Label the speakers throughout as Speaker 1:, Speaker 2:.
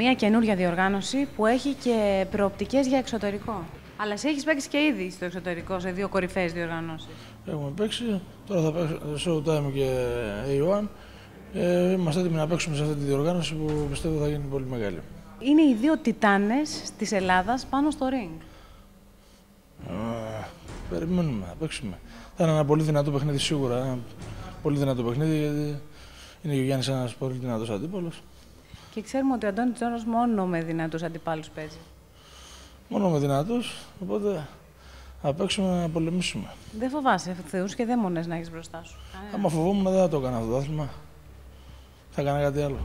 Speaker 1: μια καινούρια διοργάνωση που έχει και προοπτικές για εξωτερικό. Αλλά εσύ έχεις παίξει και ήδη στο εξωτερικό σε δύο κορυφαίες διοργανώσεις.
Speaker 2: Έχουμε παίξει, τώρα θα παίξω Showtime και A1. Είμαστε έτοιμοι να παίξουμε σε αυτή τη διοργάνωση που πιστεύω θα γίνει πολύ μεγάλη.
Speaker 1: Είναι οι δύο τιτάνες της Ελλάδας πάνω στο ring.
Speaker 2: Περιμένουμε να παίξουμε. Θα είναι ένα πολύ δυνατό παιχνίδι σίγουρα. Ένα πολύ δυνατό παιχνίδι γιατί είναι και ο Γιάννης ένας πολύ δυνατός αντίπαλος.
Speaker 1: Και ξέρουμε ότι ο Αντώνης Τζόνος μόνο με δυνατούς αντιπάλους παίζει.
Speaker 2: Μόνο με δυνατούς, οπότε θα παίξουμε να πολεμήσουμε.
Speaker 1: Δεν φοβάσαι θεούς και δαίμονες να έχεις μπροστά σου?
Speaker 2: Άμα φοβόμουν δεν θα το έκανα αυτό το άθλημα. Θα έκανα κάτι άλλο.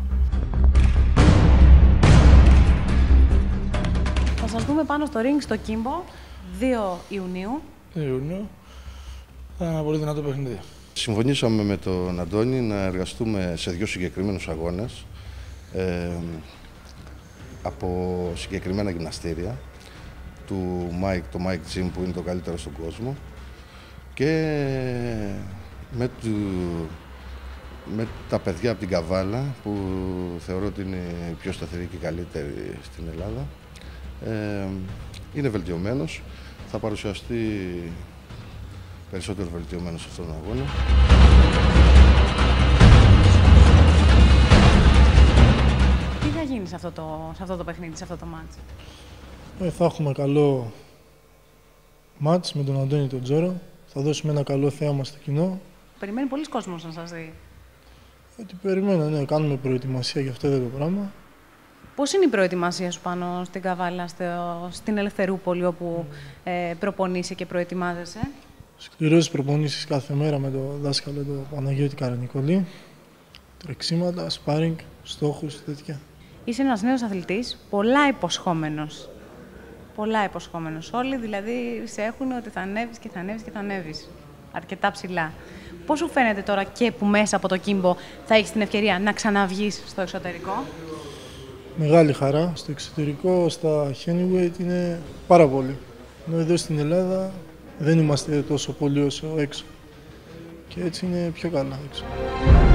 Speaker 1: Θα σας δούμε πάνω στο ring στο Κίμπο, 2 Ιουνίου.
Speaker 2: 2 Ιουνίου. Θα είναι ένα πολύ δυνατό παιχνίδι.
Speaker 3: Συμφωνήσαμε με τον Αντώνη να εργαστούμε σε δύο συγκεκριμένους αγώνες από συγκεκριμένα γυμναστήρια του Mike, το Mike Gym που είναι το καλύτερο στον κόσμο και με τα παιδιά από την Καβάλα που θεωρώ ότι είναι η πιο σταθερή και καλύτερη στην Ελλάδα. Είναι βελτιωμένος, θα παρουσιαστεί περισσότερο βελτιωμένος σε αυτόν τον αγώνα.
Speaker 1: Τι θα γίνει σε αυτό το παιχνίδι, σε αυτό το μάτς?
Speaker 4: Θα έχουμε καλό μάτς με τον Αντώνη τον Τζόρο. Θα δώσουμε ένα καλό θέαμα στο κοινό.
Speaker 1: Περιμένει πολλοί κόσμος να σας δει.
Speaker 4: Τι περιμένω, ναι, κάνουμε προετοιμασία για αυτό εδώ το πράγμα.
Speaker 1: Πώς είναι η προετοιμασία σου πάνω στην Καβάλα, στην Ελευθερούπολη, όπου προπονείσαι και προετοιμάζεσαι?
Speaker 4: Σκληρές προπονήσεις κάθε μέρα με τον δάσκαλο τον Παναγιώτη Καρανικολή. Τρεξίματα, σπάρινγκ, στόχους, τέτοια.
Speaker 1: Είσαι ένας νέος αθλητής, πολλά υποσχόμενος. Πολλά υποσχόμενος. Όλοι δηλαδή σε έχουν ότι θα ανέβεις και θα ανέβεις και θα ανέβεις. Αρκετά ψηλά. Πώς σου φαίνεται τώρα και που μέσα από το Κίμπο θα έχεις την ευκαιρία να ξαναβγείς στο εξωτερικό?
Speaker 4: Μεγάλη χαρά. Στο εξωτερικό, στα Heavyweight είναι πάρα πολύ. Ενώ εδώ στην Ελλάδα δεν είμαστε τόσο πολύ όσο έξω. Και έτσι είναι πιο καλά έξω.